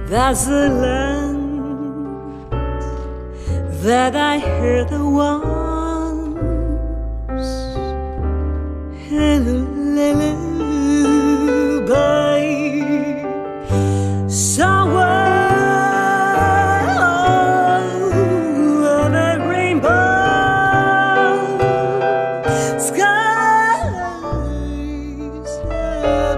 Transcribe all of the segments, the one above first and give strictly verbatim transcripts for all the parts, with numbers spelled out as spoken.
That's the land that I heard the once in a lullaby. Somewhere over the rainbow skies are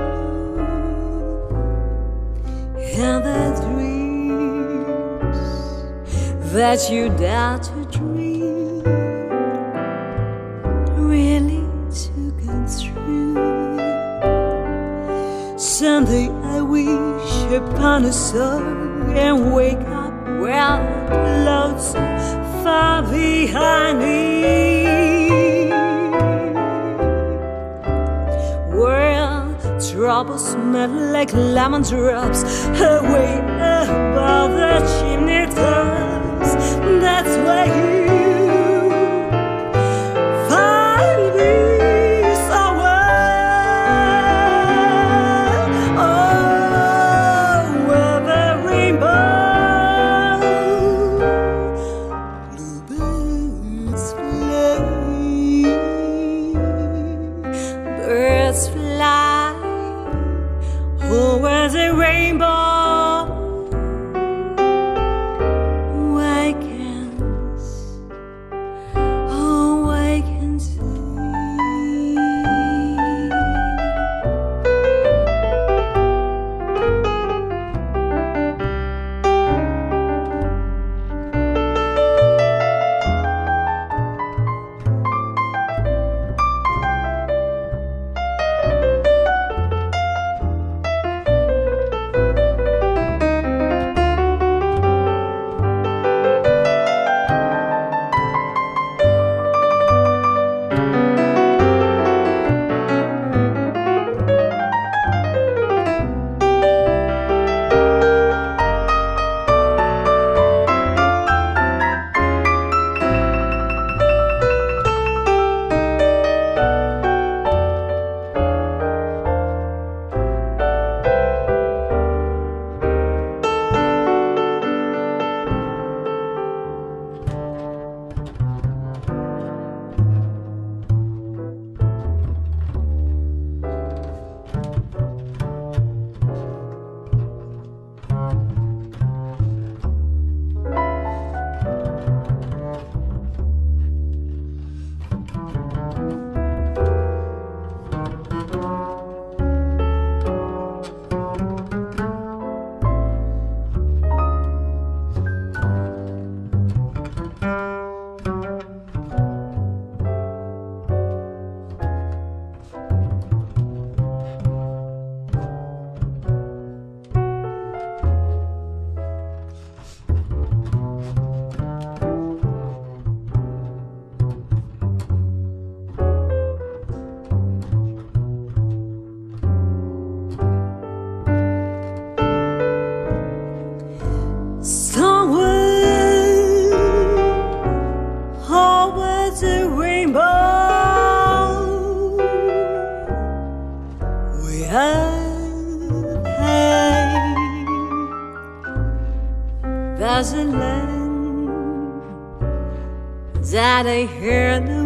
blue, and the dreams that you dare to dream really to come true. Someday I wish upon a soul and wake up where the clouds far behind me, where troubles smell like lemon drops away above the chimney tops. That's where you find me somewhere over the rainbow. Bluebirds fly, birds fly over the rainbow. Why can't, oh why can't see? There's a land that I heard the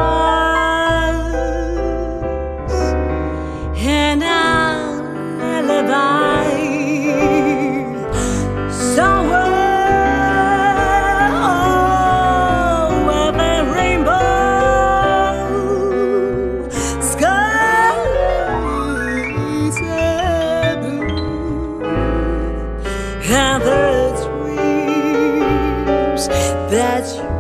once and a lullaby. Somewhere over the rainbow skies are blue, and the dreams that you